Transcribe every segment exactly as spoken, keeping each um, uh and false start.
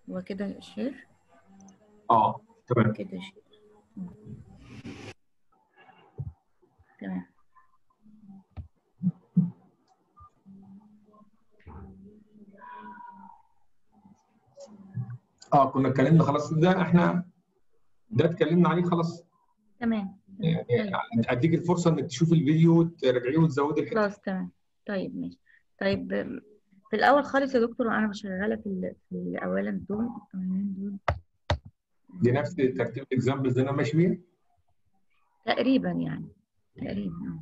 هو كده شير. اه تمام كده شير. تمام. اه كنا اتكلمنا خلاص، ده احنا ده اتكلمنا عليه خلاص. تمام. يعني طيب اديك الفرصه انك تشوف الفيديو تراجعيه وتزودي الحته. خلاص تمام. طيب ماشي. طيب في الاول خالص يا دكتور انا شغاله في ال- في اولا دول التمارين دول دي نفس ترتيب الاكزامبلز اللي انا ماشي بيها تقريبا يعني تقريبا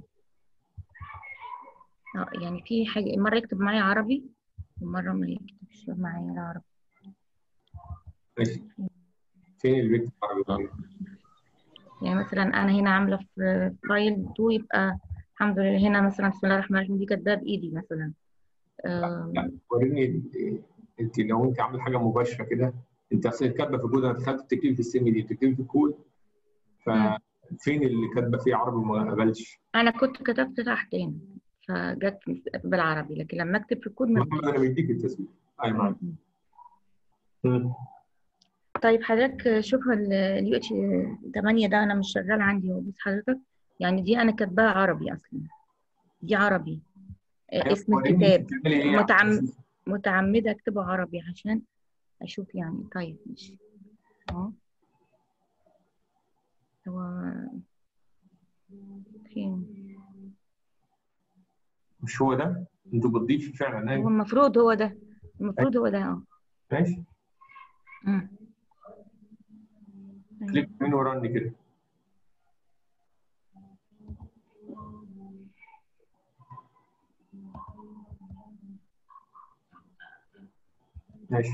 اه اه يعني في حاجه مره يكتب معايا عربي ومره ما يكتبش معايا العربي. ماشي. فين البيت اه العربي؟ يعني مثلا انا هنا عامله في فايل اتنين يبقى الحمد لله هنا مثلا بسم الله الرحمن الرحيم دي كاتباها بايدي مثلا. لا آم، وريني انت لو انت عامل حاجه مباشره كده، انت اصلا كاتبه في الكود، انا دخلت بتكتبي في السم دي بتكتبي في الكود، مم. ففين اللي كاتبه فيه عربي وما قبلش؟ انا كنت كتبت تحت هنا فجت بالعربي لكن لما اكتب في الكود ما محمد انا بتجيش. مديك التسجيل. ايوه معاك. مم. مم. طيب حضرتك شوف اليو اتش تمانية ده انا مش شغال عندي هو بس حضرتك يعني دي انا كاتباها عربي اصلا. دي عربي. آه، ايوه اسم وريني انت الكتاب بتعملي ايه عشان متعم... اشوف. متعمدة اكتبه عربي عشان اشوف يعني. طيب ماشي اهو. هو فين؟ مش هو ده؟ انتوا بتضيفي فعلا. هو ايوه المفروض هو ده. أيوة. المفروض هو ده اه. ماشي. أمم. كليك أيوة. من وراني كده. ماشي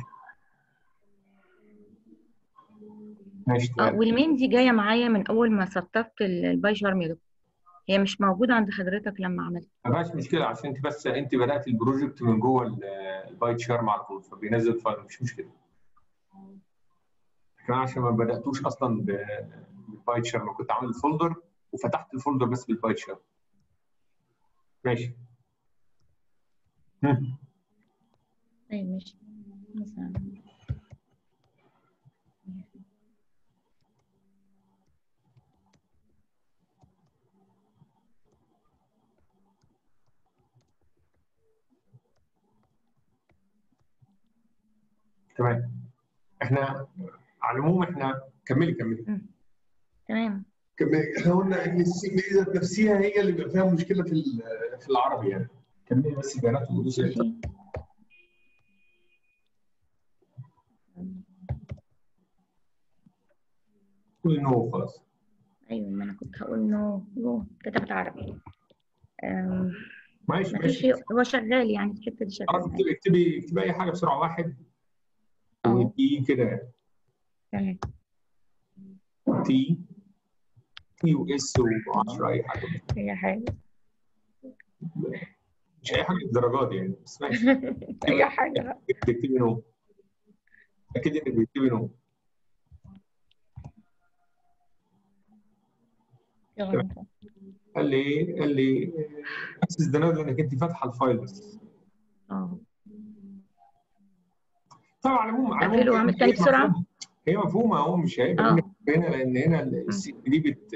ماشي اه تمام. والمين دي جايه معايا من اول ما سطبت ال- الباي شارم يا دكتور. هي مش موجوده عند حضرتك لما عملت. ما فيهاش مشكله عشان انت بس انت بدات البروجكت من جوه ال- البايت شارم على طول فبينزل فايل، مش مشكله. كمان عشان ما بداتوش اصلا ب- بالبايت شارم، كنت عامل فولدر وفتحت الفولدر بس بالبايت شارم. ماشي. هم. طيب ماشي مثلا. تمام. احنا على العموم احنا كملي كملي أمم. تمام. كملي. احنا قلنا ان السي ذات نفسها هي اللي بيبقى فيها مشكله في ال- في العربي يعني. كملي بس البيانات ودوسي انتر. في قولي نو خلاص. ايوه ما انا كنت هقول نو نو كتبت عربي. أم، ماشي ما فيش. ماشي. هو شغال يعني الحته دي خلاص شغال عادي. اكتبي اكتبي اكتبي اي حاجه بسرعه، واحد اهو وتي كده. تمام. تي تي واس و10 اي حاجه. هي حاجه. مش اي حاجه للدرجات دي يعني، بس ماشي. هي اكتبي حاجه بقى. اكتبي نو. اكيد انك بتكتبي نو. يلا. قال لي ايه؟ قال لي اكسس ده انك انت فاتحه الفايل بس. اه طبعا على العموم على العموم اقفله واعمل هي تاني بسرعه. مفهومه. هي مفهومه اهو، مش هيبقى منك اه هنا، لان هنا أمم. السي دي بت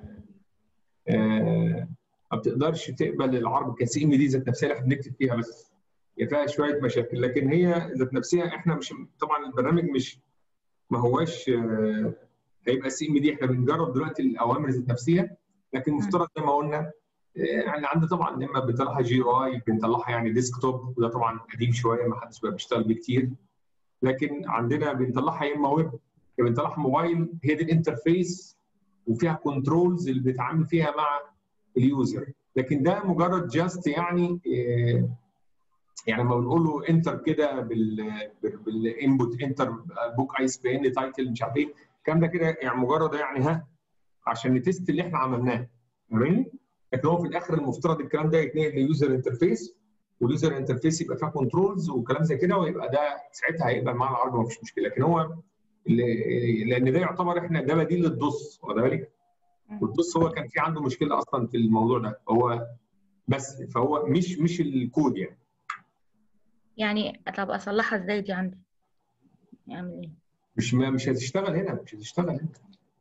آه، ما بتقدرش تقبل العرض كسي ام دي ذات نفسها اللي احنا بنكتب فيها بس. هي فيها شويه مشاكل، لكن هي ذات نفسها احنا مش، طبعا البرنامج مش، ما هواش آه، هيبقى سي ام دي. احنا بنجرب دلوقتي الاوامر ذات نفسها، لكن أمم. مفترض زي ما قلنا آه، يعني عندنا طبعا اما بنطلعها جي او اي بنطلعها يعني ديسك توب، وده طبعا قديم شويه ما حدش بقى بيشتغل بيه كتير. لكن عندنا بنطلعها يا اما ويب يا بنطلعها موبايل، هي دي الانترفيس وفيها كنترولز اللي بنتعامل فيها مع اليوزر. لكن ده مجرد جاست يعني آه، يعني لما بنقول له انتر كده بالانبوت انتر بوك ايس بي ان تايتل مش عارف ايه الكلام ده كده، يعني مجرد يعني ها عشان نتست اللي احنا عملناه. فاهمني؟ لكن هو في الاخر المفترض الكلام ده يتنقل لليوزر انترفيس، واليوزر انترفيس يبقى فيها كنترولز وكلام زي كده، ويبقى ده ساعتها هيبقى المعنى العربي ما فيش مشكله. لكن هو اللي- لان ده يعتبر احنا ده بديل للدوس، واخد بالك؟ أمم. والدوس هو كان في عنده مشكله اصلا في الموضوع ده هو بس، فهو مش مش الكود يعني. يعني طب اصلحها ازاي دي عندي؟ يعمل ايه؟ مش مش هتشتغل هنا، مش هتشتغل هنا.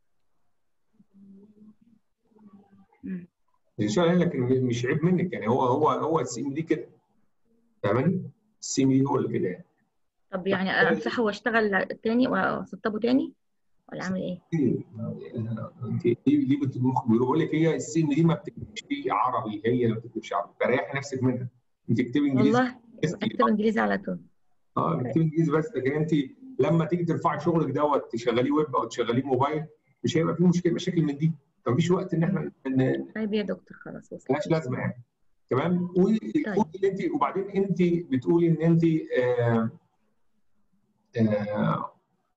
مم. مش هتشتغل هنا، لكن مش عيب منك يعني. هو هو هو السي ام دي كده، فاهماني؟ السي ام دي هو اللي كده يعني. طب يعني امسحه واشتغل تاني واسطبه تاني ولا اعمل ايه؟ انت ليه بتروح بيقول لك هي السي ام دي ما بتكتبش عربي، هي اللي ما بتكتبش عربي، فريحي نفسك منها. انت اكتبي انجليزي والله بس. اكتب انجليزي على طول. اه اكتبي انجليزي بس، لكن انت لما تيجي ترفعي شغلك دوت تشغليه ويب او تشغليه موبايل مش هيبقى فيه مشكله مشاكل من دي، فمفيش وقت ان مم. احنا ان طيب يا دكتور خلاص وصلت. ملهاش لازمه يعني. تمام. والكود طيب. اللي انت، وبعدين انت بتقولي ان انت آه آه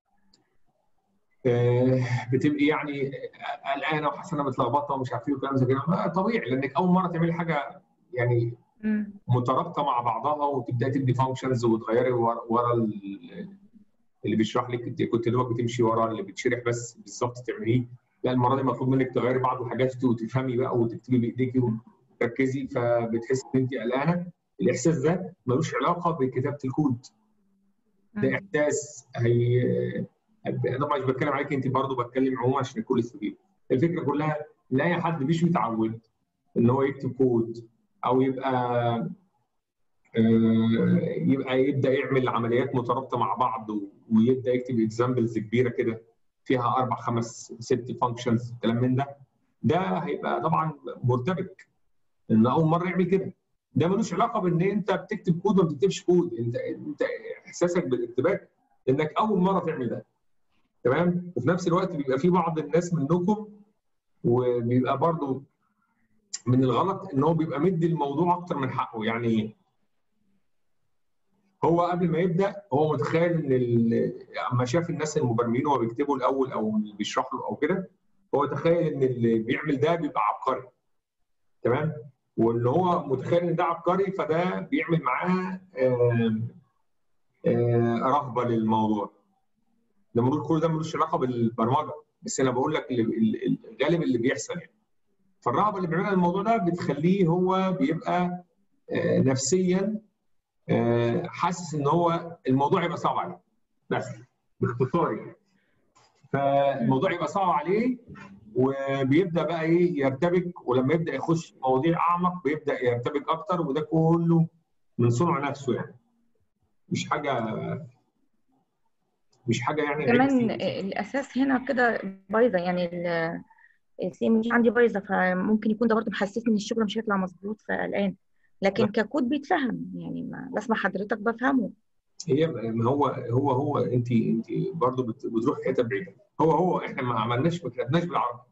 آه بتبقي يعني قلقانه وحاسه انها متلخبطه ومش عارف ايه وكلام زي كده. ما طبيعي، لانك اول مره تعملي حاجه يعني مم. مترابطه مع بعضها، وتبداي تدي فانكشنز وتغيري ورا ورا اللي بيشرح لك. انت كنت دوبك بتمشي ورا اللي بيتشرح بس بالظبط تعمليه. لا المره دي مطلوب منك تغيري بعض الحاجات وتفهمي بقى وتكتبي بايديكي وتركزي، فبتحسي ان انت قلقانه. الاحساس ده ملوش علاقه بكتابه الكود، ده مم. احساس هي. طبعا مش بتكلم عليك انت، برضه بتكلم عموما عشان الكل يستفيد. الفكره كلها ان اي حد مش متعود ان هو يكتب كود او يبقى يبقى يبدا يعمل عمليات مترابطه مع بعض ويبدا يكتب اكزامبلز كبيره كده فيها اربع خمس ست فانكشنز كلام من ده، ده هيبقى طبعا مرتبك ان اول مره يعمل كده. ده ملوش علاقه بان انت بتكتب كود وما بتكتبش كود، انت انت احساسك بالارتباك انك اول مره تعمل ده. تمام. وفي نفس الوقت بيبقى في بعض الناس منكم وبيبقى برضو من الغلط ان هو بيبقى مدي الموضوع اكتر من حقه. يعني ايه؟ هو قبل ما يبدا هو متخيل ان اما شاف الناس المبرمجين وهو بيكتبوا الاول او اللي بيشرح له او كده، هو تخيل ان اللي بيعمل ده بيبقى عبقري. تمام. وان هو متخيل ان ده عبقري فده بيعمل معاه آه آه رهبه للموضوع. ده بنقول كل ده ملوش علاقه بالبرمجه، بس انا بقول لك الغالب اللي بيحصل يعني. فالرهبه اللي بيعملها الموضوع ده بتخليه هو بيبقى آه نفسيا حاسس ان هو الموضوع يبقى صعب عليه. بس باختصار يعني. فالموضوع يبقى صعب عليه وبيبدا بقى ايه يرتبك، ولما يبدا يخش مواضيع اعمق بيبدا يرتبك اكتر، وده كله من صنع نفسه يعني. مش حاجه مش حاجه يعني عيب كمان فيه. الاساس هنا كده بايظه يعني السي ام دي عندي بايظه، فممكن يكون ده برضه محسسني ان الشغل مش هيطلع مظبوط فقلقان. لكن ككود بيتفهم يعني، ما بسمع حضرتك بفهمه. هي ما هو هو هو انت انت برضه بتروح حته بعيده. هو هو احنا ما عملناش ما كتبناش بالعربي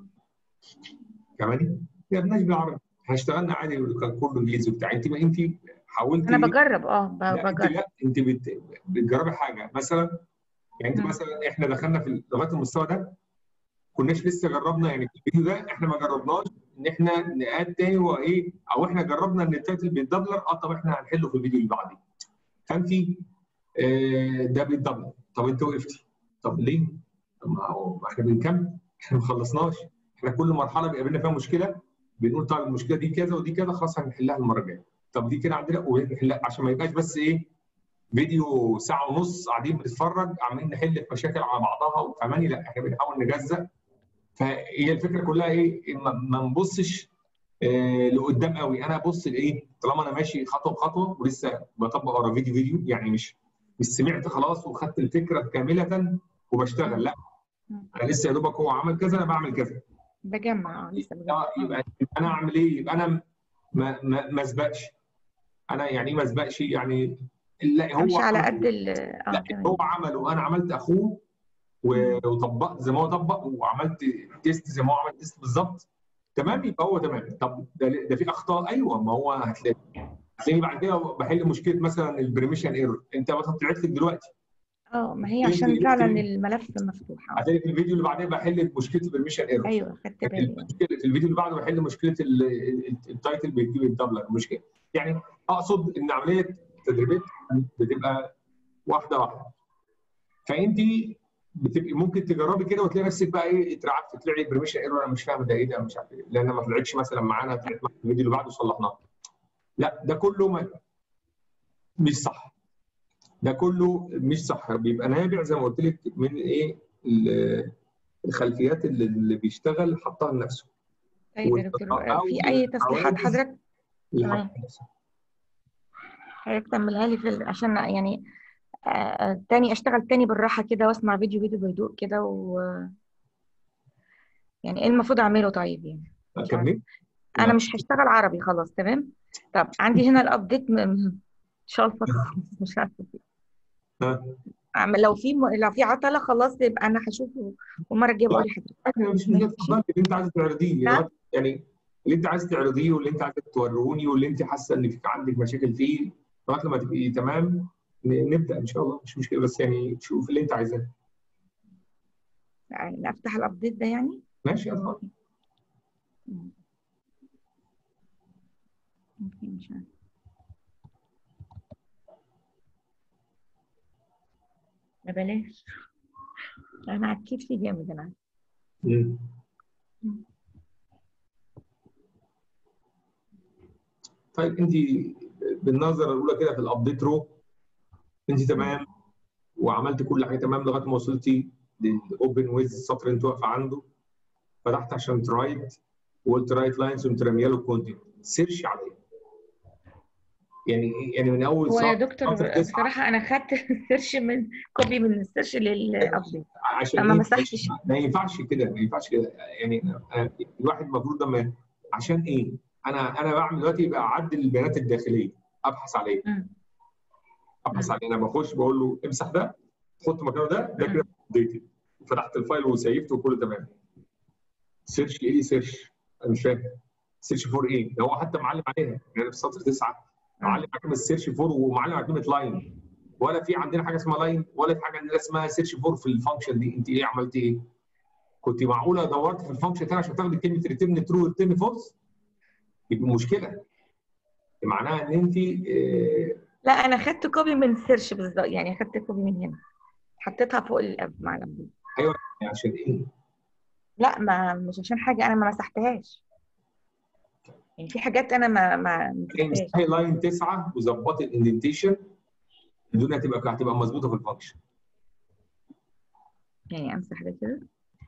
كمان، ما كتبناش بالعربي. احنا اشتغلنا عادي كان كله انجليزي وبتاع. انت ما انت حاولتي. انا بجرب اه لا انت بجرب. لا انت بت... بتجربي حاجه مثلا. يعني انت مم. مثلا احنا دخلنا في لغايه المستوى ده كناش لسه جربنا يعني. في الفيديو ده احنا ما جربناش ان احنا نقاد تاني وايه، او احنا جربنا ان التايتل بيتدبلر. اه طب احنا هنحله في الفيديو اللي بعديه. فانت آه ده بيتدبلر، طب انت وقفتي، طب ليه؟ طب ما هو احنا بنكمل، احنا ما خلصناش. احنا كل مرحله بيقابلنا فيها مشكله بنقول طيب المشكله دي كذا ودي كذا، خلاص هنحلها المره الجايه. طب دي كده عندنا ونحلها، عشان ما يبقاش بس ايه فيديو ساعه ونص قاعدين بنتفرج عمالين نحل في مشاكل على بعضها. فماني لا احنا بنحاول نجزأ. فهي الفكره كلها ايه؟ ما نبصش آه لقدام قوي. انا ابص لايه؟ طالما انا ماشي خطوه بخطوه ولسه بطبق ورا فيديو فيديو يعني، مش مش سمعت خلاص وخدت الفكره كامله وبشتغل. لا انا لسه يا دوبك هو عمل كذا انا بعمل كذا. بجمع اه لسه بجمع. اه يبقى انا اعمل ايه؟ يبقى انا ما ما ما اسبقش. انا يعني ايه ما اسبقش؟ يعني لا هو امشي على قد عمل، ال لا اه هو تمام. عمل وانا عملت اخوه وطبقت زي ما هو طبق، وعملت تيست زي ما هو عمل تيست بالظبط. تمام يبقى هو تمام. طب ده ده في اخطاء، ايوه ما هو هتلاقي. هتلاقيني بعد كده بحل مشكله مثلا البريميشن ايرور. انت مثلا طلعت لك دلوقتي اه ما هي هتلاقيني عشان في فعلا هتلاقيني الملف مفتوح اه. هتلاقيني في الفيديو اللي بعدين بحل مشكله البريميشن ايرور. ايوه خدت بالي. في الفيديو اللي بعده بحل مشكله التايتل بيجيب الدبلر مشكله. يعني اقصد ان عمليه التدريبات بتبقى واحده واحده. فانت بتبقي ممكن تجربي كده وتلاقي نفسك بقى ايه اترعبت، تطلعي بريميشن ايرور انا مش فاهم ده ايه، ده مش عارف ايه، لان ما طلعتش مثلا معانا، طلعت معانا الفيديو اللي بعده صلحناها. لا ده كله ما مش صح. ده كله مش صح، بيبقى نابع زي ما قلت لك من ايه الخلفيات اللي, اللي بيشتغل حطها لنفسه، طيب يا دكتور، او في من اي تصليحات الحواجز حضرتك؟ اللي تمام، حطها لنفسه. حضرتك تعملها لي في ال... عشان يعني آه، تاني اشتغل تاني بالراحه كده، واسمع فيديو فيديو بهدوء كده، و يعني ايه المفروض اعمله؟ طيب يعني مش عارفه. اكمل. انا لا. مش هشتغل عربي خلاص، تمام. طب عندي هنا الابديت م... م- مش هلفظ خالص، مش عارفه فيه. ها. أعمل- لو في م... لو في عطله خلاص يبقى انا هشوفه، والمره الجايه لا بقول لحضرتك. حاجه مش مشكله، ماشي. اتفضلي اللي انت عايزه تعرضيه نعم. لغاية- يعني اللي انت عايزه تعرضيه واللي انت عايزه توروني واللي انت حاسه ان فيك عندك مشاكل فيه لغايه لما تبقي تمام ن- نبدا ان شاء الله، مش مشكله، بس يعني شوف اللي انت عايزاه. يعني افتح الابديت ده يعني. ماشي اتفضل. مم. ممكن، مش عارفه. ما بلاش، انا عكيت فيه جامد انا. مم. مم. طيب انت بالنظره الاولى كده في الابديت رو انت مم. تمام، وعملت كل حاجه تمام لغايه ما وصلتي للاوبن ويز، السطر اللي انت واقفه عنده، فتحت عشان ترايت وقلت رايت لاينز قمت راميه له كونتنت، سيرش عليه. يعني يعني من اول هو يا سطر سطر دكتور تسعه. بصراحة أنا خدت سيرش من كوبي من السيرش للأبديت، عشان فما ايه؟ مسحتش. ما ينفعش كده، ما ينفعش كده يعني. أنا- الواحد المفروض لما عشان ايه؟ انا انا بعمل دلوقتي بقى اعدل البيانات الداخليه، ابحث عليه، مم. ابحث مم. عليه، انا بخش بقول له امسح ده، حط مكانه ده، ده كده مم. ابديتد، فتحت الفايل وسيفته وكله تمام. سيرش ايه؟ سيرش انا مش فاهم. سيرش فور ايه؟ ده هو حتى معلم عليها يعني في سطر تسعه، معلم مم. على كلمه سيرش فور ومعلم على كلمه لاين، ولا في عندنا حاجه اسمها لاين ولا في حاجه عندنا اسمها سيرش فور في الفانكشن دي. انت ايه عملتي ايه؟ كنت معقوله دورت في الفانكشن تاني عشان تاخدي كلمه ريتيرن ترو وريتيرن فولس؟ يبقى مشكله، معناها ان انت آه، لا، أنا خدت كوبي من السيرش بالظبط، يعني خدت كوبي من هنا، حطيتها فوق الأب مع الأبديت. ايوه عشان ايه؟ لا، ما مش عشان حاجة، أنا ما مسحتهاش، يعني في حاجات أنا ما ما يعني مسحتهاش. امسحي لاين تسعه وظبطي الاندنتيشن، الدنيا هتبقى هتبقى مظبوطه في الفانكشن. يعني أمسح ده كده،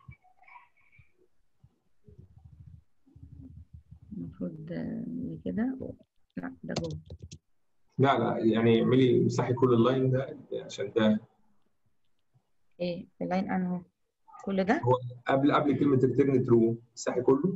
المفروض آه، كده. لا، ده جوه. لا لا يعني اعملي امسحي كل اللاين ده عشان ده إيه اللاين أنهو؟ كل ده؟ هو قبل قبل كلمه ريتيرن ترو امسحي كله،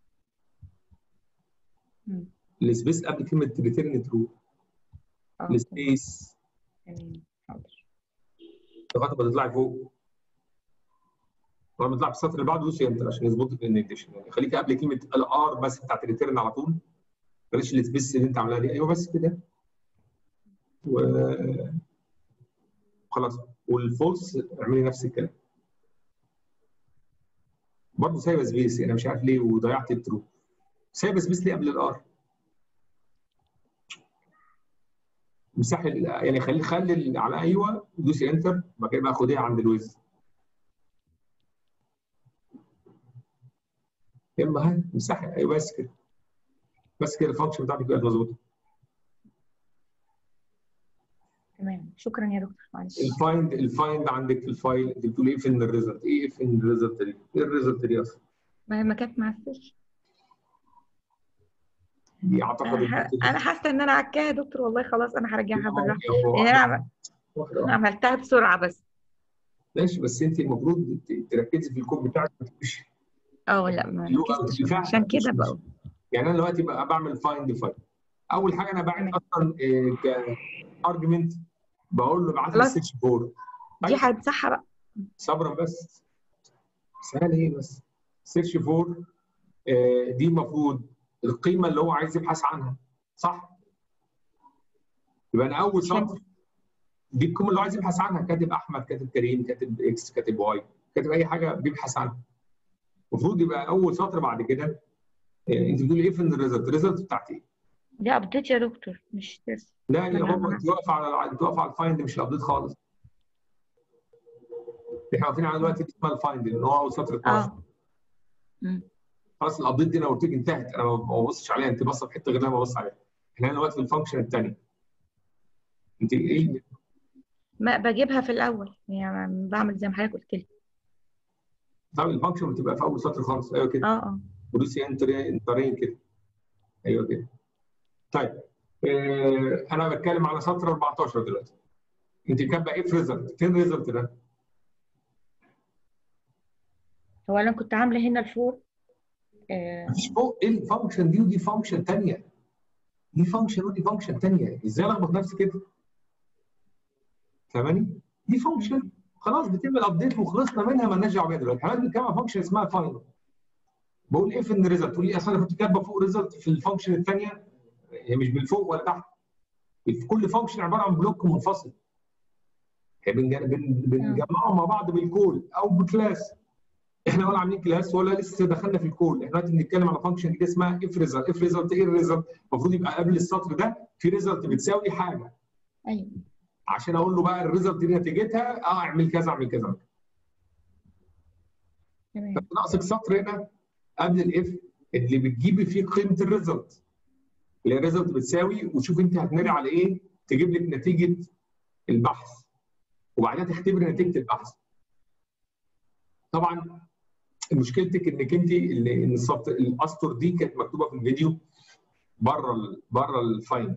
مم. السبيس قبل كلمه ريتيرن ترو، اه تمام. السبيس تمام، حاضر. لغايه ما تطلعي فوق، ولما تطلع في السطر اللي بعده دوسي انتر عشان يظبط لك الاندنتيشن. يعني خليكي قبل كلمه الار بس بتاعت الريتيرن على طول، بلاش السبيس اللي انت عاملاها دي، ايوه بس كده وخلاص. والفولس اعملي نفس الكلام، برضه سايبه سبيس، انا مش عارف ليه وضيعت الترو، سايبه سبيس ليه قبل الار؟ مسحي ال- يعني خلي خلي ال- على ايوه دوسي انتر، بعد كده بقى خديها عند الويز، يا اما ها مسحي ايوه بس كده، بس كده الفانكشن بتاعتك بقت مظبوطه. تمام، شكرا يا دكتور، معلش. الفايند الفايند عندك في الفايل انت بتقول ايه في الريزلت؟ ايه في الريزلت دي؟ ايه الريزلت دي اصلا؟ ما ما كانت مع السيرش. دي اعتقد انا ان ح... انا حاسه ان انا عكاها يا دكتور، والله خلاص انا هرجعها بالراحه، هو لان انا عم... واحده انا واحده عملتها بسرعه بس. ماشي، بس انت المفروض ت- تركزي في الكود بتاعك، ما تبقيش اه لا، ما اللغه ركزتش، اللي فيها عشان مش كده مش بقى. يعني انا دلوقتي بقى بعمل فايند فايل، اول حاجه انا باعت تمام، اصلا كارجمنت بقول له ابعت لي خلاص، السيرش فور. دي طيب هتمسحها بقى. صبرا بس، سهل ايه بس. سيرش فور آه، دي المفروض القيمه اللي هو عايز يبحث عنها، صح؟ يبقى انا اول عشان سطر دي القيمه اللي هو عايز يبحث عنها، كاتب احمد، كاتب كريم، كاتب اكس، كاتب واي، كاتب اي حاجه بيبحث عنها. المفروض يبقى اول سطر بعد كده آه، انت بتقولي ايه في الريزلت؟ الريزلت بتاعتي ايه؟ دي ابديت يا دكتور، مش سيرش. لا ما يا انا ما بابا انا انت واقفه على انت واقفه على الفايند مش الابديت خالص. احنا واقفين على دلوقتي دي اسمها الفايند اللي هو اول سطر اتناشر. اه. مم. خلاص الابديت دي انا قلت لك انتهت، انا ما ببصش عليها، انت باصه في حته غير اللي انا ببص عليها. احنا دلوقتي في الفانكشن الثانيه. انت ماشي. ايه ما بجيبها في الاول يعني، بعمل زي ما حضرتك قلت لي. طب الفانكشن بتبقى في اول سطر خالص. ايوه كده. اه اه ودوسي انتر انترين كده. ايوه كده. طيب آه انا بتكلم على سطر أربعتاشر دلوقتي. انت كاتبه ايه في ريزلت؟ فين ريزلت ده؟ هو انا كنت عامله هنا الفور. آه. مفيش فوق. ايه الفانكشن دي ودي فانكشن ثانيه. دي فانكشن ودي فانكشن ثانيه، ازاي الخبط نفسي كده؟ فاهماني؟ دي فانكشن خلاص بتعمل ابديت وخلصنا منها، مالناش دعوه بيها دلوقتي. احنا بنتكلم عن فانكشن اسمها فاين. بقول ايه في الريزلت؟ تقول لي اصل انا كنت كاتبه فوق ريزلت في الفانكشن الثانيه، هي مش من فوق ولا تحت. في كل فانكشن عباره عن بلوك منفصل. هي بنج- بن- بنجمعهم مع بعض بالكول او بكلاس. احنا ولا عاملين كلاس ولا لسه دخلنا في الكول. احنا دلوقتي بنتكلم على فانكشن كده اسمها اف ريزلت. اف ريزلت ايه الريزلت؟ المفروض يبقى قبل السطر ده في ريزلت بتساوي حاجه. ايوه عشان اقول له بقى الريزلت دي نتيجتها اه اعمل كذا اعمل كذا. تمام. ناقصك سطر هنا قبل الاف اللي بتجيبي فيه قيمه الريزلت، اللي هي الريزلت بتساوي، وشوف انت هتمري على ايه تجيب لك نتيجه البحث، وبعدها تختبري نتيجه البحث. طبعا مشكلتك انك انت اللي- ان السطر الاسطر دي كانت مكتوبه في الفيديو بره ال بره الفايند.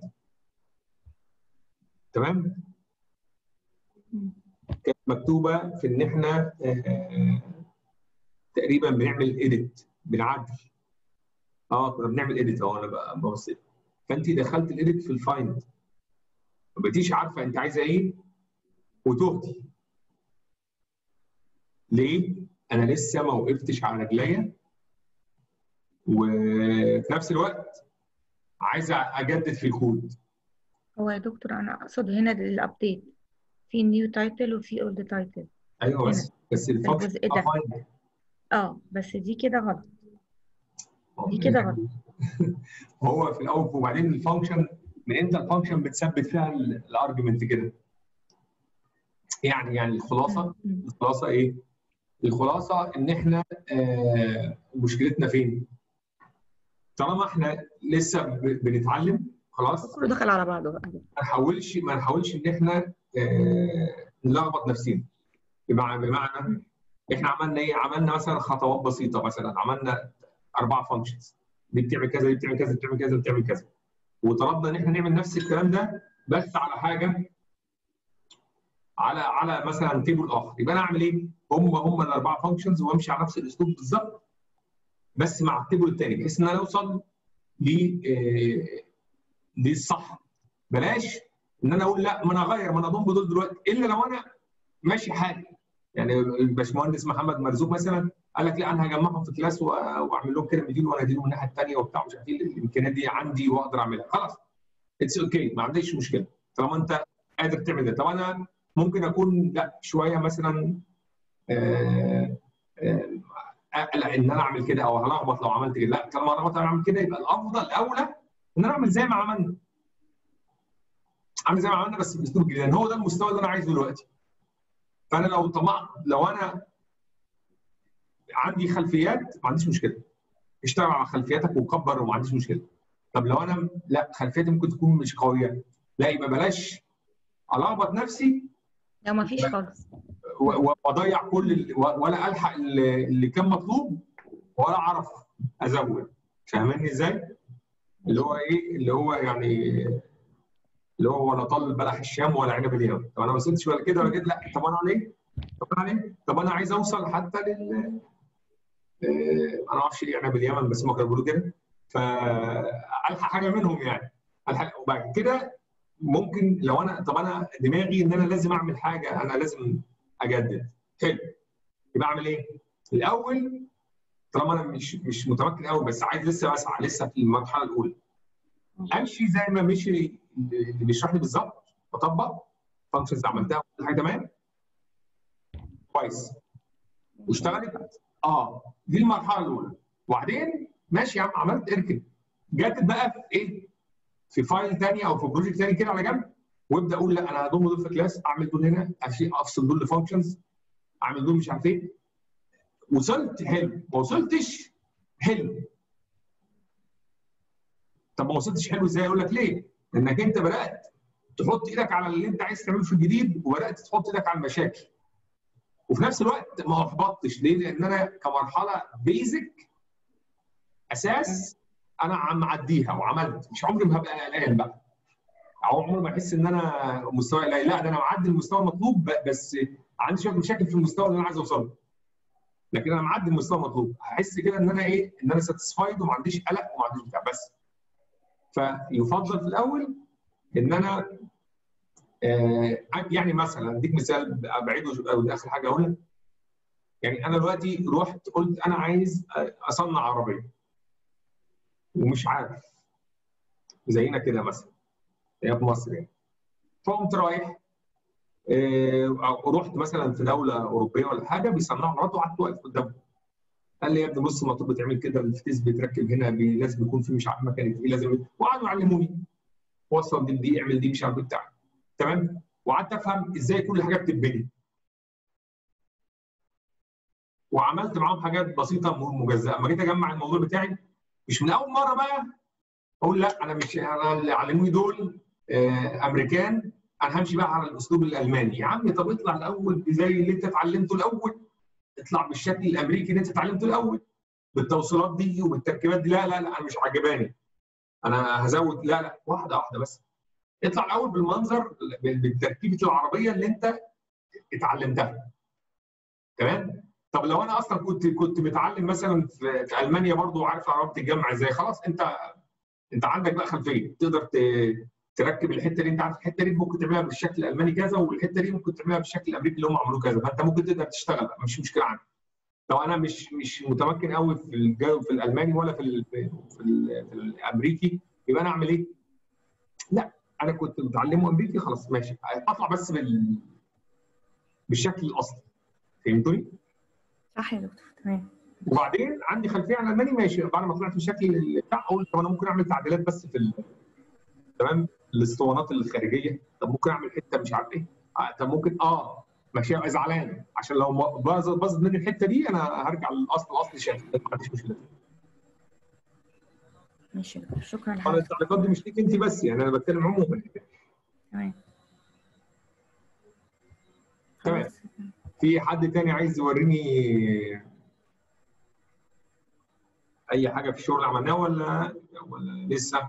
تمام؟ مم. كانت مكتوبه في ان احنا آه، تقريبا بنعمل ايديت، بنعدل. اه كنا بنعمل ايديت. اه انا بقى ببص. فانت دخلت الايديت في الفايند، ما بقيتيش عارفه انت عايزه ايه وتهتي. ليه؟ انا لسه ما وقفتش على رجليا، وفي نفس الوقت عايز اجدد في الكود. هو يا دكتور انا اقصد هنا الابديت، في نيو تايتل وفي اولد تايتل ايوه هنا بس بس في الفانكشن الجزء بتاع ده. فايند. اه بس دي كده غلط، دي كده غلط. هو في الاول. وبعدين الفانكشن من امتى الفانكشن بتثبت فيها الارجيومنت كده؟ يعني يعني الخلاصه. مم. مم. الخلاصه ايه؟ الخلاصه ان احنا آه مشكلتنا فين؟ طالما احنا لسه ب- بنتعلم خلاص، كله دخل على بعضه بقى. ما نحاولش ما نحاولش ان احنا آه نلخبط نفسنا. بمعنى بمعنى مم. احنا عملنا ايه؟ عملنا مثلا خطوات بسيطه. مثلا عملنا اربع فانكشنز، دي بتعمل كذا دي بتعمل كذا دي بتعمل كذا دي بتعمل كذا، وطلبنا ان احنا نعمل نفس الكلام ده بس على حاجه، على على مثلا تيبل اخر. يبقى انا اعمل ايه؟ هم هم الاربع فانكشنز وامشي على نفس الاسلوب بالظبط بس مع التيبل الثاني، بحيث ان انا اوصل ل آه، للصح. بلاش ان انا اقول لا ما انا اغير، ما انا اضم دول دلوقتي، الا لو انا ماشي حالي. يعني الباشمهندس محمد مرزوق مثلا قال لك لا انا هجمعهم في كلاس واعمل لهم كده مديول وانا اديله من الناحيه الثانيه وبتاع مش عارف ايه، الامكانيات دي عندي واقدر اعملها. خلاص اتس اوكي okay. ما عنديش مشكله طالما انت قادر تعمل ده. طب انا ممكن اكون لا شويه مثلا آه، آه، اقلق ان انا اعمل كده او هلخبط لو عملت كده. لا طالما انا اعمل كده يبقى الافضل الاولى ان انا اعمل زي ما عملنا. اعمل زي ما عملنا بس باسلوب جديد، لان هو ده المستوى اللي انا عايزه دلوقتي. فانا لو طمعت، لو انا عندي خلفيات ما عنديش مشكله، اشتغل على خلفياتك وكبر وما عنديش مشكله. طب لو انا لا خلفيتي ممكن تكون مش قويه، لا يبقى بلاش الخبط نفسي لو ما فيش خالص. و- واضيع كل ال- ولا الحق اللي اللي كان مطلوب ولا اعرف ازود. فاهمني ازاي؟ اللي هو ايه؟ اللي هو يعني اللي هو ولا طل بلح الشام ولا عنب اليمن. طب انا ما وصلتش ولا كده ولا كده، لا طب انا على ايه؟ طب انا على ايه؟ طب انا عايز اوصل حتى لل آه، انا ما اعرفش ليه عنب اليمن بس هم كانوا بيقولوا كده. فالحق حاجه منهم يعني. الحق وبعد كده ممكن لو انا طب انا دماغي ان انا لازم اعمل حاجه، انا لازم اجدد. حلو. يبقى اعمل ايه؟ الاول طالما انا مش مش متمكن قوي بس عايز لسه اسعى لسه في المرحله الاولى، امشي زي ما مشي اللي بيشرح لي بالظبط، بطبق فانكشنز عملتها كل حاجه تمام كويس واشتغلت. اه دي المرحله الاولى. وبعدين ماشي يا عم عملت اركن، جدد بقى في ايه؟ في فايل ثاني او في بروجكت ثاني كده على جنب، وابدا اقول لا انا هضم دول في كلاس، اعمل دول هنا، اشيل افصل دول لفانكشنز، اعمل دول مش عارف ايه. وصلت حلو، ما وصلتش حلو. طب ما وصلتش حلو ازاي؟ اقول لك ليه؟ لانك انت بدات تحط ايدك على اللي انت عايز تعمله في الجديد، وبدات تحط ايدك على المشاكل. وفي نفس الوقت ما احبطتش. ليه؟ لان انا كمرحله بيزك اساس انا عم معديها وعملت، مش عمري ما هبقى قلقان بقى، او عمري ما احس ان انا مستواي قليل. لا، ده انا معدي المستوى المطلوب، بس عندي شويه مشاكل في المستوى اللي انا عايز اوصل له. لكن انا معدي المستوى المطلوب، هحس كده ان انا ايه، ان انا ساتسفايد وما عنديش قلق وما عنديش بتاع بس. فيفضل في الاول ان انا آه يعني مثلا اديك مثال ابعده، او اخر حاجه اقولها. يعني انا دلوقتي رحت قلت انا عايز اصنع عربيه ومش عارف، زينا كده مثلا هي في مصر يعني. فقمت رايح آه رحت مثلا في دوله اوروبيه ولا حاجه بيصنعوا عربيات، وقعدت واقف قدامهم. قال لي يا ابني بص، الموتور بيتعمل كده، الفتيس بيتركب هنا، بي لازم يكون في مش عارف مكان ايه لازم، وقعدوا يعلموني وصل دي بدي، اعمل دي، مش عارف بتاع. تمام. وقعدت افهم ازاي كل حاجه بتتبني، وعملت معاهم حاجات بسيطه مجزاه. اما جيت اجمع الموضوع بتاعي، مش من اول مره بقى اقول لا انا مش، انا اللي علموني دول آه امريكان، انا همشي بقى على الاسلوب الالماني. يا عم طب اطلع الاول زي اللي انت اتعلمته الاول، اطلع بالشكل الامريكي اللي انت اتعلمته الاول، بالتوصيلات دي وبالتركيبات دي. لا لا لا انا مش عجباني، انا هزود. لا لا واحده واحده بس. اطلع الاول بالمنظر، بالتركيبه العربيه اللي انت اتعلمتها. تمام. طب لو انا اصلا كنت كنت متعلم مثلا في, في المانيا برضو وعارف العربيه بتتجمع ازاي، خلاص انت انت عندك بقى خلفيه، تقدر تركب الحته دي. انت عارف الحته دي ممكن تعملها بالشكل الالماني كذا، والحته دي ممكن تعملها بالشكل الامريكي اللي هم عملوه كذا، فانت ممكن تقدر تشتغل بقى، مش مشكله عندك. لو انا مش مش متمكن قوي في الجو في الالماني ولا في ال في, ال في الامريكي، يبقى انا اعمل ايه؟ لا انا كنت متعلمه امريكي، خلاص ماشي، اطلع بس بال بالشكل الاصلي. فهمتوني؟ صح يا دكتور، تمام. وبعدين عندي خلفيه عن الماني، ماشي، بعد ما طلعت بالشكل بتاع اقول طب انا ممكن اعمل تعديلات بس في ال... تمام، الاسطوانات الخارجيه. طب ممكن اعمل حته مش عارف ايه. آه طب ممكن اه ماشي، ابقى زعلان عشان لو باظت باظت مني الحته دي، انا هرجع للاصل، الاصل شكل، ما عنديش مشكله. ماشي يا دكتور، شكرا طبعا لحضرتك. التعليقات دي مش ليك انت بس، يعني انا بتكلم عموما. تمام. تمام. خلاص. في حد تاني عايز يوريني اي حاجه في الشغل عملناه ولا ولا لسه؟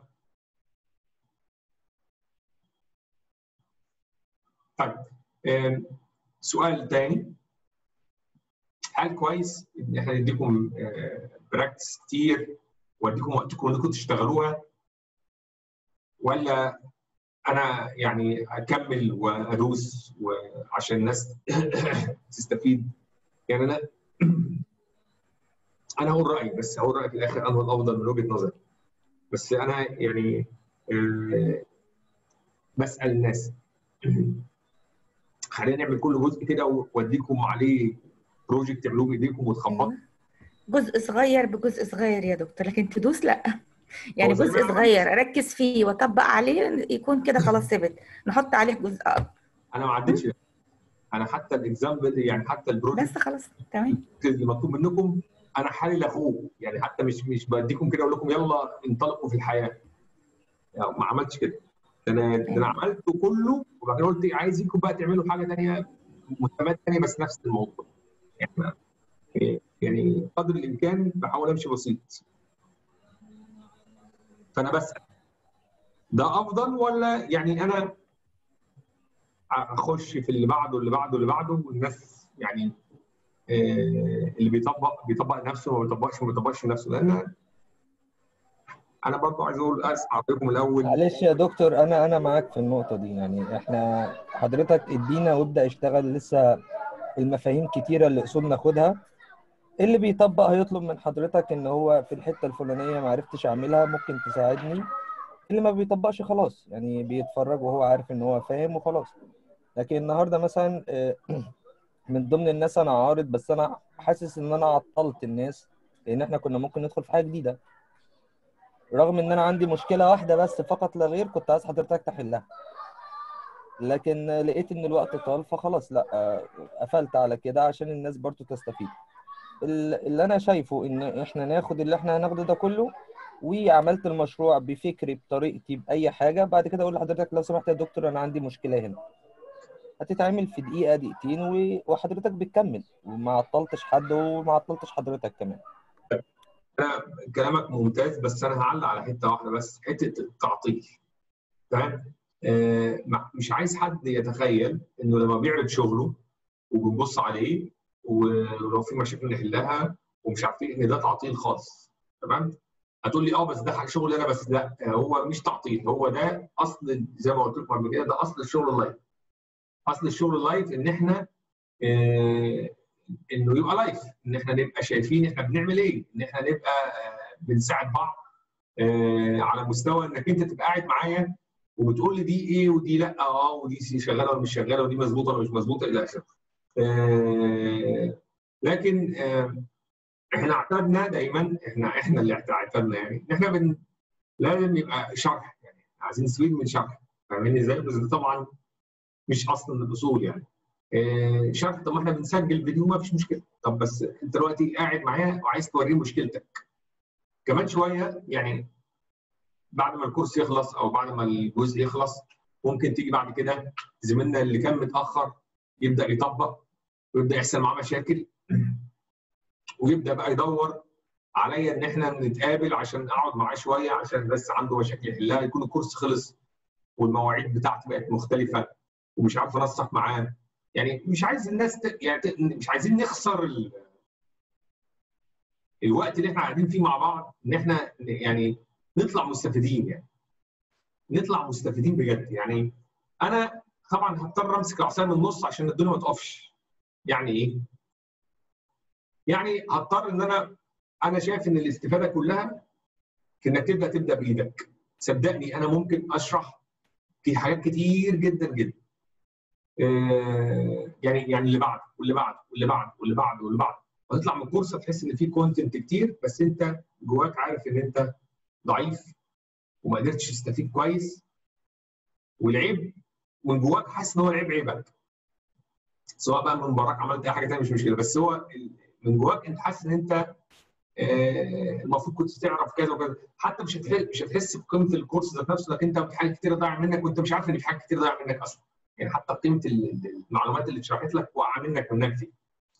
طيب آم، سؤال تاني. هل كويس ان احنا نديكم براكتس كتير واديكم وقتكم انكم تشتغلوها، ولا انا يعني اكمل وادوس وعشان الناس تستفيد؟ يعني انا انا هقول رايي، بس هقول رايي في الاخر انا الافضل من وجهه نظري. بس انا يعني آه، بسال الناس خلينا نعمل كل جزء كده واديكم عليه بروجكت تعملوه بايديكم وتخبطوا. ايوه، جزء صغير بجزء صغير يا دكتور، لكن تدوس لا. هو يعني زي ما جزء انا عملت، صغير اركز فيه واطبق عليه، يكون كده خلاص ثبت، نحط عليه جزء اكبر. انا ما عدتش. انا حتى الاكزامبل، يعني حتى البروجكت بس خلاص تمام. اللي مطلوب منكم انا حالل اخوه، يعني حتى مش مش بديكم كده اقول لكم يلا انطلقوا في الحياه، يعني ما عملتش كده. ده انا ده انا ايوه. عملته كله، وبعدين قلت إيه، عايزينكم بقى تعملوا حاجه ثانيه، مهتمات ثانيه، بس نفس الموضوع. يعني يعني قدر الامكان بحاول امشي بسيط. فانا بسال ده افضل، ولا يعني انا اخش في اللي بعده اللي بعده اللي بعده، والناس يعني آه، اللي بيطبق بيطبق نفسه، وما بيطبقش ما بيطبقش نفسه. لان انا برضه عايز اقول اسمع رايكم الاول. معلش يا دكتور، انا انا معاك في النقطه دي. يعني احنا حضرتك ادينا وابدا اشتغل، لسه المفاهيم كتيره اللي اصول ناخدها. اللي بيطبق هيطلب من حضرتك ان هو في الحته الفلانيه ما عرفتش اعملها ممكن تساعدني. اللي ما بيطبقش خلاص يعني بيتفرج وهو عارف ان هو فاهم وخلاص. لكن النهارده مثلا آه، من ضمن الناس انا عارض، بس انا حاسس ان انا عطلت الناس، لان احنا كنا ممكن ندخل في حاجه جديده. رغم ان انا عندي مشكله واحده بس فقط لا غير كنت عايز حضرتك تحلها، لكن لقيت ان الوقت طال فخلاص لا، آه، قفلت على كده عشان الناس برضو تستفيد. ال- اللي انا شايفه ان احنا ناخد اللي احنا هناخده ده كله وعملت المشروع بفكري بطريقتي باي حاجه، بعد كده اقول لحضرتك لو سمحت يا دكتور انا عندي مشكله هنا، هتتعمل في دقيقه دقيقتين و- وحضرتك بتكمل، وما عطلتش حد وما عطلتش حضرتك كمان. انا كلامك ممتاز، بس انا هعلق على حته واحده بس، حته التعطيل. تمام. آه ما- مش عايز حد يتخيل انه لما بيعرض شغله وبنبص عليه ولو في مشاكل نحلها ومش عارفين ان ده تعطيل خالص. تمام. هتقول لي اه بس ده شغل انا، بس لا، هو مش تعطيل، هو ده اصل، زي ما قلت لكم قبل كده، ده اصل الشغل اللايف. اصل الشغل اللايف ان احنا آه انه يبقى لايف، ان احنا نبقى شايفين احنا بنعمل ايه، ان احنا نبقى آه بنساعد بعض آه على مستوى انك انت تبقى قاعد معايا وبتقول لي دي ايه ودي لا، اه ودي شغاله ولا مش شغاله ودي مظبوطه ولا مش مظبوطه الى اخره. آه لكن آه احنا اعتدنا دايما، احنا احنا اللي اعتدنا يعني ان احنا بن لازم يبقى شرح، يعني عايزين نستفيد من شرح. فاهمين ازاي؟ بس ده طبعا مش اصل من الاصول يعني. آه شرح، طب ما احنا بنسجل فيديو ما فيش مشكله، طب بس انت دلوقتي قاعد معايا وعايز توريه مشكلتك. كمان شويه يعني بعد ما الكورس يخلص او بعد ما الجزء يخلص ممكن تيجي بعد كده زميلنا اللي كان متاخر يبدا يطبق ويبدا يحصل معاه مشاكل، ويبدا بقى يدور عليا ان احنا نتقابل عشان اقعد معاه شويه عشان بس عنده مشاكل يحلها، يكون الكورس خلص والمواعيد بتاعتي بقت مختلفه ومش عارف انسق معاه. يعني مش عايز الناس ت... يعني ت... مش عايزين نخسر ال... الوقت اللي احنا قاعدين فيه مع بعض، ان احنا يعني نطلع مستفيدين، يعني نطلع مستفيدين بجد. يعني انا طبعا هضطر امسك العصايه من النص عشان الدنيا ما تقفش. يعني ايه؟ يعني هضطر ان انا انا شايف ان الاستفاده كلها في انك تبدا تبدا بايدك. صدقني انا ممكن اشرح في حاجات كتير جدا جدا. آه يعني يعني اللي بعده واللي بعده واللي بعده واللي بعده واللي بعده، وتطلع من الكورس تحس ان في كونتنت كتير، بس انت جواك عارف ان انت ضعيف وما قدرتش تستفيد كويس، والعيب من جواك حاسس ان هو العيب عيبك. سواء بقى من براك عملت اي حاجه ثانيه مش مشكله، بس هو من جواك انت حاسس ان انت آه المفروض كنت تعرف كذا وكذا. حتى مش هتحس مش هتحس بقيمه الكورس ذات نفسه، لكن انت في حاجات كتير ضايعه منك وانت مش عارف ان في حاجات كتير ضايعه منك اصلا. يعني حتى قيمه المعلومات اللي اتشرحت لك واقعه منك منك فيه.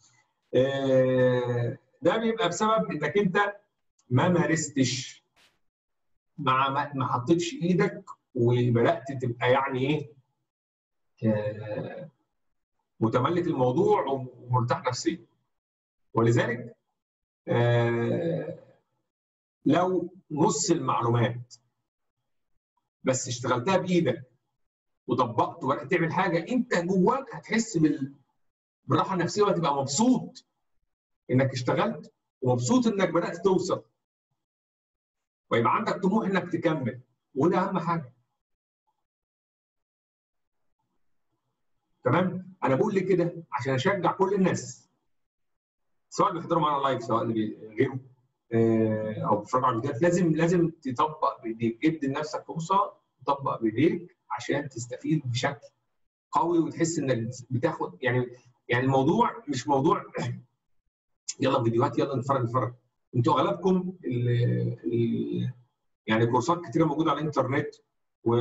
آه ده بيبقى بسبب انك انت ما مارستش، مع ما, ما حطيتش ايدك وبدات تبقى يعني ايه آه متملك الموضوع ومرتاح نفسيا. ولذلك آه لو نص المعلومات بس اشتغلتها بايدك وطبقت وبدات تعمل حاجه، انت جواك هتحس بالراحه النفسيه وهتبقى مبسوط انك اشتغلت ومبسوط انك بدات توصل، ويبقى عندك طموح انك تكمل، وده اهم حاجه. تمام؟ انا بقول ليه كده؟ عشان اشجع كل الناس سواء اللي بيحضروا معانا لايف سواء اللي غيره او بيتفرجوا على الفيديوهات. لازم لازم تطبق بايديك، ادي لنفسك فرصه تطبق بايديك عشان تستفيد بشكل قوي وتحس انك بتاخد يعني يعني الموضوع مش موضوع يلا فيديوهات يلا نتفرج نتفرج. انتوا اغلبكم ال ال يعني كورسات كتيره موجوده على الانترنت و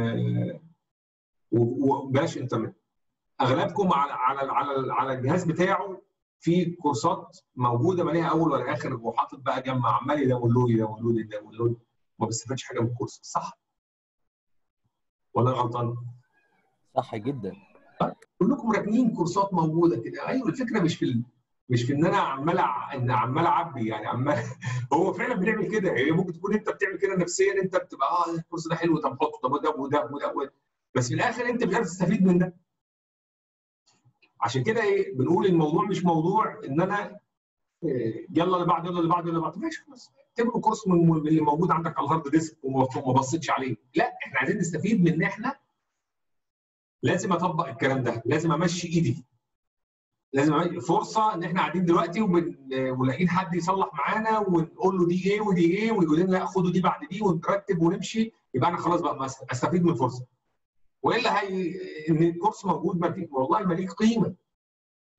وبلاش انترنت، اغلبكم على على على على الجهاز بتاعه في كورسات موجوده ما ليها اول ولا اخر، وحاطط بقى جنب عمال يداونلود يداونلود يداونلود وما بيستفادش حاجه من الكورس. صح ولا غلطان؟ صح جدا. كلكم راكنين كورسات موجوده كده. ايوه الفكره مش في ال... مش في ان انا عمال ان عمال اعبي يعني عمال هو فعلا بنعمل كده. هي ممكن تكون انت بتعمل كده نفسيا، انت بتبقى اه الكورس ده حلو طب حطه طب وده وده وده، بس في الاخر انت مش عارف تستفيد من ده. عشان كده ايه بنقول الموضوع مش موضوع ان انا إيه يلا اللي بعد يلا اللي بعد يلا اللي بعد، ماشي خلاص اعتبره كورس من اللي موجود عندك على الهارد ديسك وما بصيتش عليه. لا احنا عايزين نستفيد من ان احنا لازم اطبق الكلام ده، لازم امشي ايدي، لازم فرصه ان احنا قاعدين دلوقتي ولاقيين حد يصلح معانا ونقول له دي ايه ودي ايه ويقول لنا لا خدوا دي بعد دي ونرتب ونمشي، يبقى انا خلاص بقى استفيد من الفرصه. والا هي ان الكورس موجود ما فيه والله ما ليه قيمه.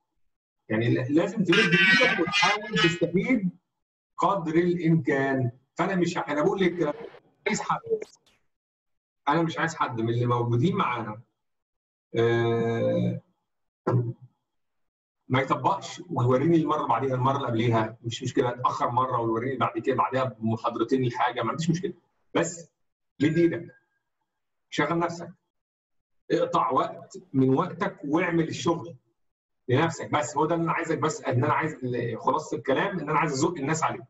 يعني لازم تمد ايدك وتحاول تستفيد قدر الامكان. فانا مش انا بقول لك عايز حد، انا مش عايز حد من اللي موجودين معانا آه ما يطبقش ويوريني المره اللي بعديها المره اللي قبليها، مش مشكله اتاخر مره ويوريني بعد كده بعدها بمحاضرتين الحاجه، ما عنديش مشكله، بس مد ايدك، شغل نفسك، اقطع وقت من وقتك واعمل الشغل لنفسك. بس هو ده اللي انا عايزك، بس ان انا عايز خلاصه الكلام ان انا عايز ازق الناس عليه.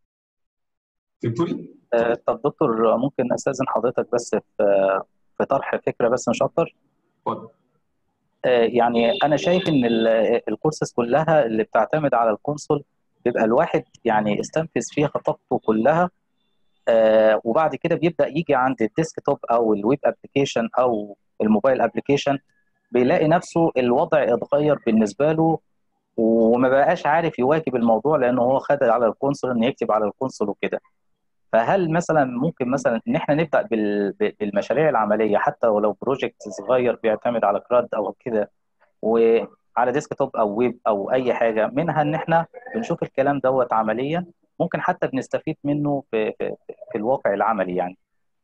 فهمتوني؟ آه، طب دكتور، ممكن استاذن حضرتك بس في في طرح فكره بس مش اكتر؟ اتفضل. آه، يعني انا شايف ان ال- الكورسز كلها اللي بتعتمد على الكونسول بيبقى الواحد يعني استنفذ فيها طاقته كلها، آه، وبعد كده بيبدا يجي عند الديسكتوب او الويب ابلكيشن او الموبايل ابلكيشن بيلاقي نفسه الوضع اتغير بالنسبه له، وما بقاش عارف يواكب الموضوع لانه هو خد على الكونسول انه يكتب على الكونسول وكده. فهل مثلا ممكن مثلا ان احنا نبدا بال- بالمشاريع العمليه حتى ولو بروجكت صغير بيعتمد على كراد او كده، وعلى ديسكتوب او ويب او اي حاجه منها، ان احنا بنشوف الكلام دوت عمليا ممكن حتى بنستفيد منه في في, في الواقع العملي يعني.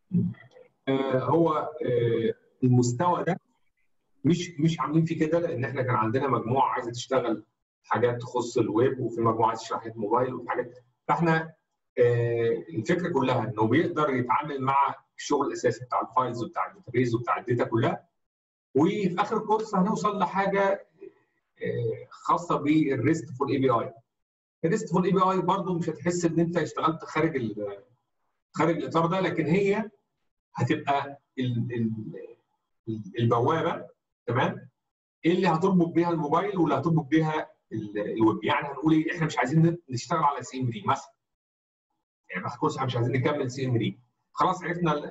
آه هو آه المستوى ده مش مش عاملين فيه كده، لان احنا كان عندنا مجموعه عايزه تشتغل حاجات تخص الويب، وفي مجموعه عايزه تشتغل حاجات موبايل وفي حاجات، فاحنا آه الفكره كلها انه بيقدر يتعامل مع الشغل الاساسي بتاع الفايلز وبتاع الداتابيز وبتاع الداتا كلها. وفي اخر الكورس هنوصل لحاجه آه خاصه بالريستفول اي بي اي. الريستفول اي بي اي برضه مش هتحس ان انت اشتغلت خارج خارج الاطار ده، لكن هي هتبقى ال ال البوابه، تمام، اللي هتربط بيها الموبايل واللي هتربط بيها الويب. يعني هنقول ايه، احنا مش عايزين نشتغل على سي ام دي مثلا، يعني في الكورس احنا مش عايزين نكمل سي ام دي، خلاص عرفنا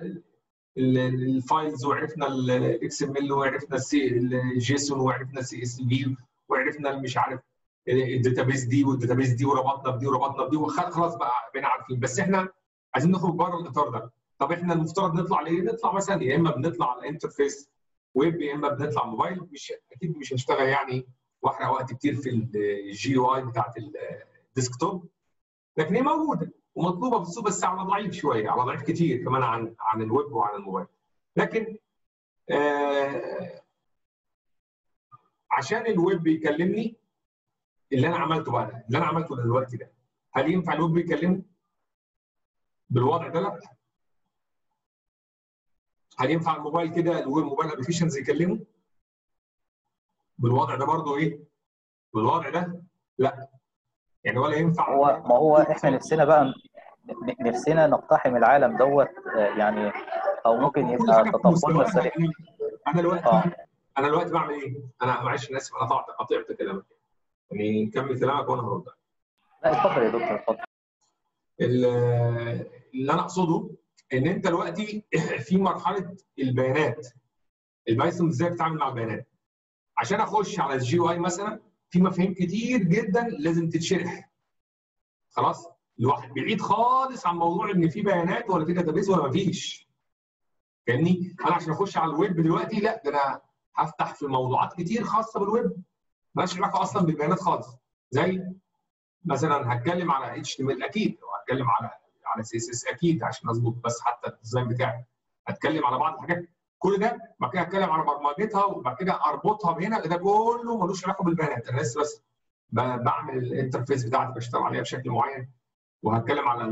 الفايلز وعرفنا الاكس ام ال وعرفنا الجيسون وعرفنا السي اس في وعرفنا مش عارف الداتابيز دي والداتابيز دي وربطنا بدي وربطنا بدي، وخلاص بقى بقينا عارفين. بس احنا عايزين نخرج بره الاطار ده. طب احنا المفترض نطلع ليه؟ نطلع مثلا يا اما بنطلع على انترفيس ويب يا اما بنطلع موبايل. مش اكيد مش هنشتغل يعني واحرق وقت كتير في الجي يو اي بتاعت الديسكتوب، لكن هي موجوده ومطلوبه في السوق، بس على ضعيف شويه، على ضعيف كتير كمان عن عن الويب وعن الموبايل. لكن آه عشان الويب يكلمني، اللي انا عملته بقى اللي انا عملته دلوقتي ده، هل ينفع الويب يكلمني بالوضع ده؟ لا. هل ينفع الموبايل كده الويب موبايل ابلكيشنز يكلموا بالوضع ده برضه؟ ايه بالوضع ده؟ لا. يعني ولا ينفع. هو ما هو احنا نفسنا بقى نفسنا نقتحم العالم دوت، آه، يعني او ممكن كل يبقى حاجه في تطورنا مستواها. السريع. انا دلوقتي اه انا دلوقتي بعمل ايه؟ انا معلش انا اسف، انا قطعت قطعت كلامك، يعني كمل كلامك وانا هرد. لا اتفضل يا دكتور اتفضل. اللي انا اقصده ان انت دلوقتي في مرحله البيانات، البايثون ازاي بتتعامل مع البيانات. عشان اخش على الجي يو اي مثلا في مفاهيم كتير جدا لازم تتشرح. خلاص الواحد بعيد خالص عن موضوع ان في بيانات ولا في داتابيز ولا ما فيش. فاهمني؟ انا عشان اخش على الويب دلوقتي، لا ده انا هفتح في موضوعات كتير خاصه بالويب مالهاش علاقه اصلا بالبيانات خالص. زي مثلا هتكلم على اتش تي ام ال اكيد، وهتكلم على على سي اس اس اكيد عشان اظبط بس حتى الديزاين بتاعي. هتكلم على بعض الحاجات كل ده، بعد كده هتكلم على برمجتها وبعد كده اربطها بهنا. ده كله ملوش علاقه بالبيانات، انا لسه بس بعمل الانترفيس بتاعتي بشتغل عليها بشكل معين. وهتكلم على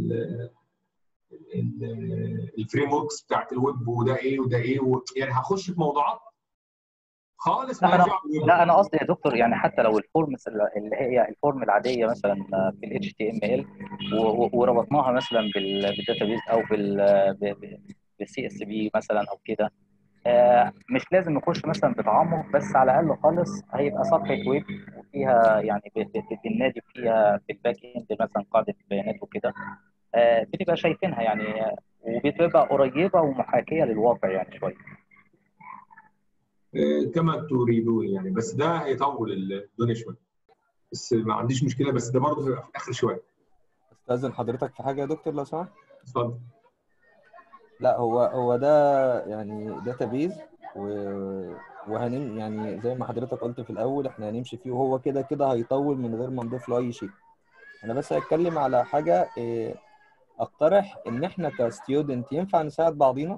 الفريم وركس بتاعت الويب وده ايه وده ايه و... يعني هخش في موضوعات خالص لا مالهاش انا دعوه بالويب. لا انا قصدي يا دكتور، يعني حتى لو الفورمز اللي هي الفورم العاديه مثلا في ال اتش تي ام ال وربطناها مثلا بالداتابيز او بالسي اس بي مثلا او كده، آه، مش لازم نخش مثلا بتعمق، بس على الاقل خالص هيبقى صفحه ويب وفيها يعني بننادي فيها في الباك اند مثلا قاعده بيانات وكده، آه، بتبقى شايفينها يعني، آه، وبتبقى قريبه ومحاكيه للواقع يعني شويه. كما تريدون يعني، بس ده هيطول الدنيا شويه، بس ما عنديش مشكله، بس ده برضه هيبقى في الاخر شويه. استاذن حضرتك في حاجه يا دكتور لو سمحت؟ اتفضل. لا هو هو ده يعني داتابيز و... وهنم يعني زي ما حضرتك قلت في الاول احنا هنمشي فيه، وهو كده كده هيطول من غير ما نضيف له اي شيء. انا بس هتكلم على حاجه إيه، اقترح ان احنا كستودنت ينفع نساعد بعضينا.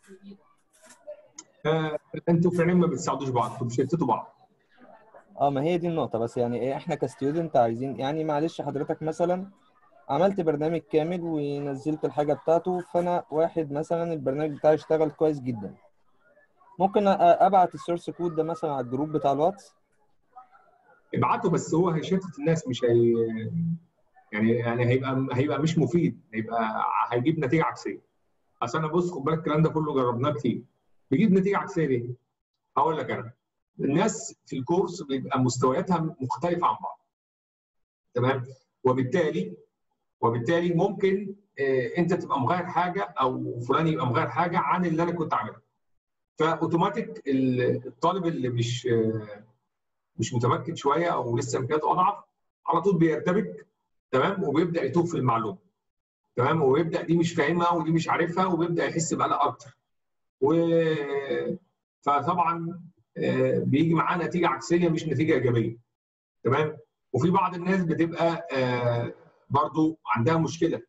آه، انتوا فعلا ما بتساعدوش بعض، انتوا بتشتتوا بعض. اه ما هي دي النقطة، بس يعني ايه احنا كستودنت عايزين يعني معلش حضرتك مثلا عملت برنامج كامل ونزلت الحاجة بتاعته، فانا واحد مثلا البرنامج بتاعي اشتغل كويس جدا، ممكن أ- ابعت السورس كود ده مثلا على الجروب بتاع الواتس. ابعته، بس هو هيشتت الناس، مش هي يعني يعني هيبقى هيبقى مش مفيد، هيبقى هيجيب نتيجه عكسيه. اصل انا بص، خد بالك الكلام ده كله جربناه كتير. بيجيب نتيجه عكسيه ليه؟ هقول لك انا. الناس في الكورس بيبقى مستوياتها مختلفه عن بعض. تمام؟ وبالتالي وبالتالي ممكن آه، انت تبقى مغير حاجه او فلان يبقى مغير حاجه عن اللي انا كنت عاملها. فاوتوماتيك ال- الطالب اللي مش آه، مش متمكن شويه او لسه امكانياته اضعف، على طول بيرتبك. تمام؟ وبيبدا يتوه في المعلومه. تمام؟ ويبدا دي مش فاهمها ودي مش عارفها، وبيبدا يحس بقلق اكتر. و فطبعا آه، بيجي معاه نتيجه عكسيه، مش نتيجه ايجابيه. تمام؟ وفي بعض الناس بتبقى آه، برضو عندها مشكله.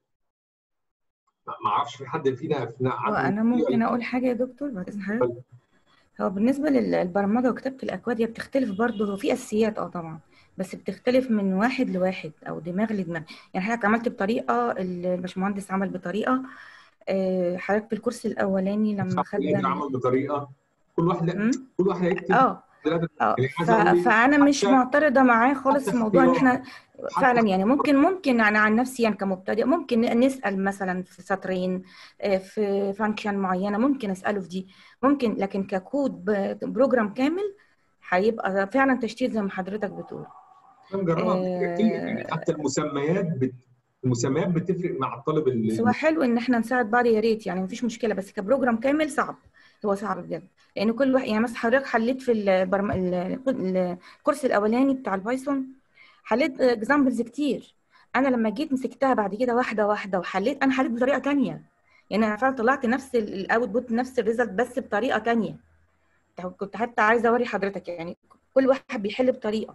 ما اعرفش في حد فينا فينا عنده وانا المشكله ممكن ولا اقول حاجه يا دكتور بعد اذن حضرتك؟ لا؟ هو بالنسبه للبرمجه وكتابه الاكواد هي بتختلف برضه، هو في اساسيات اه طبعا، بس بتختلف من واحد لواحد او دماغ لدماغ. يعني حضرتك عملت بطريقه، الباشمهندس عمل بطريقه، آه، حضرتك في الكورس الاولاني لما الامر خدنا. عمل بطريقه. كل واحد لا، امم كل واحد هيكتب اه اه يعني. ف... عايز اقول ايه، فانا مش حتى معترضه معاه خالص حتى في موضوع ان اختيارات احنا حتى فعلا يعني ممكن ممكن انا عن نفسي يعني كمبتدئ ممكن نسال مثلا في سطرين، آه، في فانكشن معينه ممكن اساله في دي، ممكن، لكن ككود ب- بروجرام كامل هيبقى فعلا تشتيت زي ما حضرتك بتقول. انا مجربها قبل كده كتير يعني. آه، حتى المسميات بت... المسميات بتفرق مع الطالب بس هو اللي حلو ان احنا نساعد بعض يا ريت، يعني مفيش مشكله، بس كبروجرام كامل صعب، هو صعب بجد. لان كل واحد يعني مثلا حضرتك حليت في البرم... ال- الكورس الاولاني بتاع البايثون، حليت اكزامبلز كتير. انا لما جيت مسكتها بعد كده واحده واحده وحليت، انا حليت بطريقه تانية، يعني انا فعلا طلعت نفس الاوتبوت نفس الريزلت بس بطريقه تانية. كنت حتى عايزه اوري حضرتك يعني كل واحد بيحل بطريقه.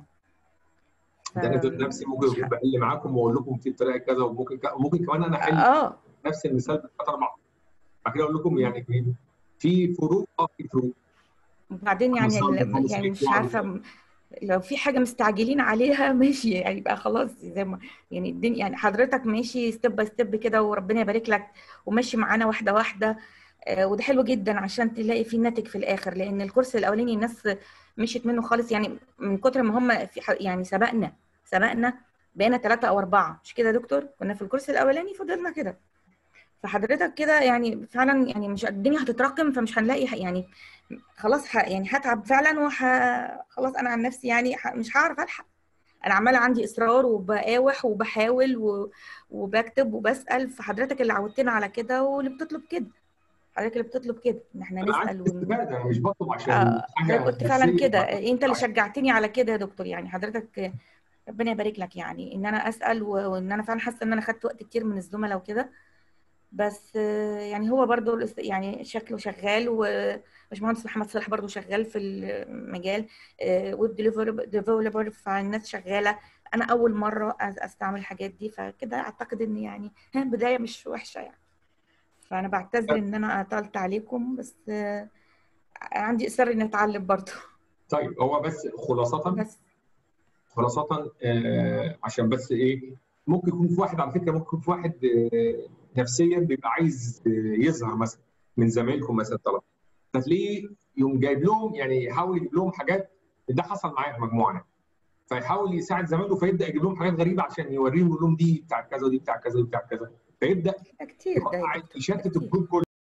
ف ده انا ذات نفسي ممكن مش اكون ح... بحل معاكم واقول لكم في طريقه كذا، وممكن ك... ممكن كمان انا احل اه نفس المثال بثلاث اربع. بعد كده اقول لكم يعني في في فروق، اه في فروق. وبعدين يعني المسار ده ال- خالص يعني في مش بعض. عارفه، لو في حاجه مستعجلين عليها ماشي، يعني يبقى خلاص زي ما يعني الدنيا، يعني حضرتك ماشي ستيب باي ستيب كده وربنا يبارك لك، وماشي معانا واحده واحده. آه، وده حلو جدا عشان تلاقي فيه ناتج في الاخر، لان الكورس الاولاني الناس مشيت منه خالص، يعني من كتر ما هم في ح- يعني سبقنا سبقنا بقينا ثلاثه او اربعه، مش كده يا دكتور؟ كنا في الكورس الاولاني فضلنا كده. فحضرتك كده يعني فعلا يعني مش الدنيا هتتراكم، فمش هنلاقي ح- يعني خلاص ح يعني هتعب فعلا، وح خلاص انا عن نفسي يعني ح... مش هعرف الحق. انا عماله عندي اصرار وبقاوح وبحاول و... وبكتب وبسال، فحضرتك اللي عودتنا على كده واللي بتطلب كده، حضرتك اللي بتطلب كده ان احنا انا عايز نسال ون... استفاده، انا مش بطلب عشان آه حضرتك حاجه قلت فعلا نفسيه. كده، انت اللي شجعتني على كده يا دكتور، يعني حضرتك ربنا يبارك لك، يعني ان انا اسال و... وان انا فعلا حاسه ان انا خدت وقت كتير من الزملاء وكده. بس آه، يعني هو برضو الاست- يعني شكله شغال، وباشمهندس محمد صلاح برضو شغال في المجال، ويب ديفلوبر، فالناس شغاله. انا اول مره أس- استعمل الحاجات دي، فكده اعتقد ان يعني ها بدايه مش وحشه يعني. فانا بعتذر ان انا اطلت عليكم، بس آه، عندي اصرار اني اتعلم برضو. طيب هو بس خلاصه بس خلاصة آه، عشان بس ايه، ممكن يكون في واحد على فكره، ممكن يكون في واحد آه، نفسيا بيبقى عايز آه، يظهر مثلا من زمايلكم مثلا طلبه، فتلاقيه يقوم جايب لهم، يعني يحاول يجيب لهم حاجات. ده حصل معايا في مجموعه، فيحاول يساعد زمايله، فيبدا يجيب لهم حاجات غريبه عشان يوريهم، يقول لهم دي بتاع كذا ودي بتاع كذا ودي بتاع كذا، فيبدا ده كتير ده يا عايز دكتور، ده يشتت كتير. الجروب كله.